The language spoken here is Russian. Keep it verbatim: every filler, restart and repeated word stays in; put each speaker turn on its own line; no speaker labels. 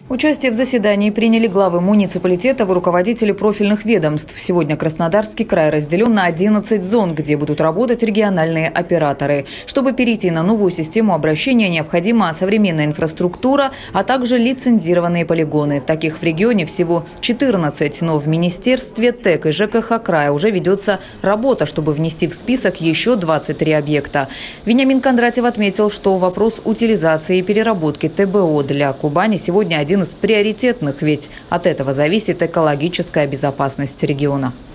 Участие в заседании приняли главы муниципалитетов и руководители профильных ведомств. Сегодня Краснодарский край разделен на одиннадцать зон, где будут работать региональные операторы. Чтобы перейти на новую систему обращения, необходима современная инфраструктура, а также лицензированные полигоны. Таких в регионе всего четырнадцать, но в Министерстве ТЭК и ЖКХ края уже ведется работа, чтобы внести в список еще двадцать три объекта. Вениамин Кондратьев отметил, что вопрос утилизации и переработки ТБО для Кубани сегодня один из приоритетных, ведь от этого зависит экологическая безопасность региона.